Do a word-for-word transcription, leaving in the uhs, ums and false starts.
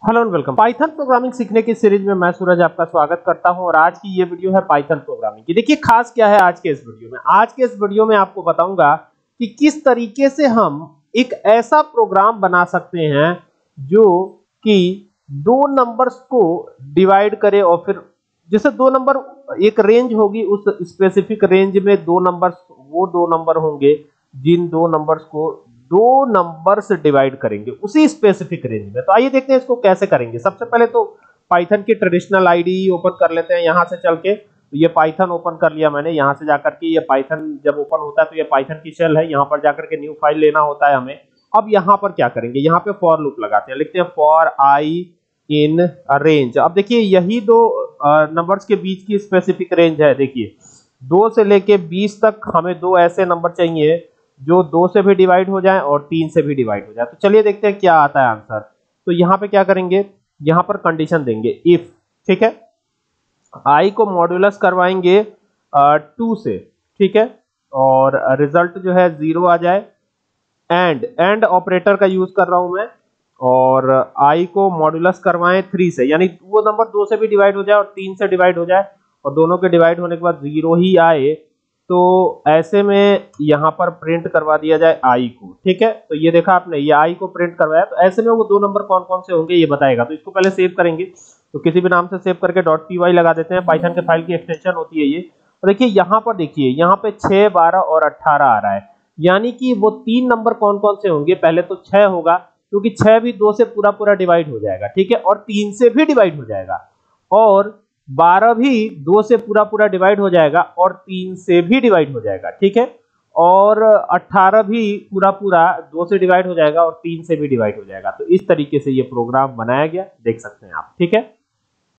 Hello and welcome. Python programming सीखने की series में मैं सूरज आपका स्वागत करता हूं और आज की ये वीडियो है पाइथन प्रोग्रामिंग की। देखिए खास क्या है आज के इस वीडियो में। आज के इस वीडियो में आपको बताऊंगा कि किस तरीके से हम एक ऐसा प्रोग्राम बना सकते हैं जो कि दो नंबर्स को डिवाइड करे और फिर जैसे दो नंबर एक रेंज होगी, उस स्पेसिफिक रेंज में दो नंबर्स वो दो नंबर होंगे जिन दो नंबर्स को दो नंबर से डिवाइड करेंगे उसी स्पेसिफिक रेंज में। तो आइए देखते हैं इसको कैसे करेंगे। सबसे पहले तो पाइथन की ट्रेडिशनल आईडी ओपन कर लेते हैं यहां से चल के। तो ये पाइथन ओपन कर लिया मैंने। यहां से जाकर के ये पाइथन जब ओपन होता है तो ये पाइथन की शेल है, यहां पर जाकर के न्यू फाइल लेना होता है हमें। अब यहां पर क्या करेंगे, यहां पे फॉर लूप लगाते हैं, लिखते हैं फॉर आई इन रेंज। अब देखिए यही दो नंबर्स के बीच की स्पेसिफिक रेंज है। देखिए दो से लेके बीस तक हमें दो ऐसे नंबर चाहिए जो दो से भी डिवाइड हो जाए और तीन से भी डिवाइड हो जाए। तो चलिए देखते हैं क्या आता है आंसर। तो यहाँ पे क्या करेंगे, यहाँ पर कंडीशन देंगे इफ, ठीक है, आई को मॉड्यूलस करवाएंगे टू से, ठीक है, और रिजल्ट जो है जीरो आ जाए। एंड एंड ऑपरेटर का यूज कर रहा हूं मैं, और आई को मॉड्यूलस करवाएं थ्री से, यानी वो नंबर दो से भी डिवाइड हो जाए और तीन से डिवाइड हो जाए और दोनों के डिवाइड होने के बाद जीरो ही आए। तो ऐसे में यहां पर प्रिंट करवा दिया जाए आई को, ठीक है। तो ये देखा आपने, ये आई को प्रिंट करवाया। तो ऐसे में वो दो नंबर कौन कौन से होंगे ये बताएगा। तो इसको पहले सेव करेंगे, तो किसी भी नाम से सेव करके डॉट पी वाई लगा देते हैं। पाइथन के फाइल की एक्सटेंशन होती है ये। और देखिए यहाँ पर, देखिए यहाँ पे छह, बारह और अट्ठारह आ रहा है, यानी कि वो तीन नंबर कौन कौन से होंगे। पहले तो छह होगा क्योंकि छह भी दो से पूरा पूरा डिवाइड हो जाएगा, ठीक है, और तीन से भी डिवाइड हो जाएगा। और बारह भी दो से पूरा पूरा डिवाइड हो जाएगा और तीन से भी डिवाइड हो जाएगा, ठीक है। और अठारह भी पूरा पूरा दो से डिवाइड हो जाएगा और तीन से भी डिवाइड हो जाएगा। तो इस तरीके से ये प्रोग्राम बनाया गया, देख सकते हैं आप, ठीक है।